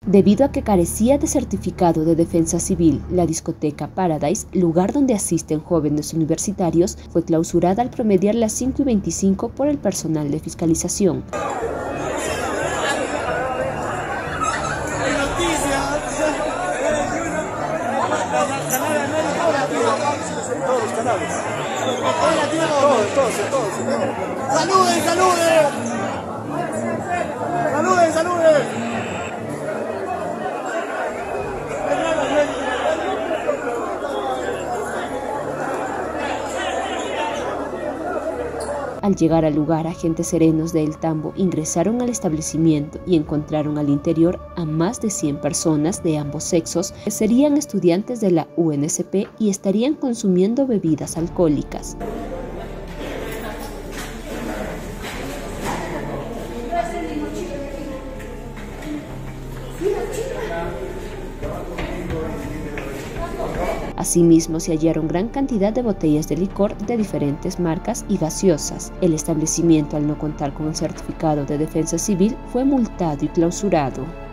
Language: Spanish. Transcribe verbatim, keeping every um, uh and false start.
Debido a que carecía de certificado de defensa civil, la discoteca Paradise, lugar donde asisten jóvenes universitarios, fue clausurada al promediar las cinco y veinticinco por el personal de fiscalización. Todos los canales. Todos, todos, todos. ¡Saluden, saluden! ¡Saluden, saluden! Al llegar al lugar, agentes serenos de El Tambo ingresaron al establecimiento y encontraron al interior a más de cien personas de ambos sexos que serían estudiantes de la U N S P y estarían consumiendo bebidas alcohólicas. Asimismo, se hallaron gran cantidad de botellas de licor de diferentes marcas y gaseosas. El establecimiento, al no contar con el certificado de defensa civil, fue multado y clausurado.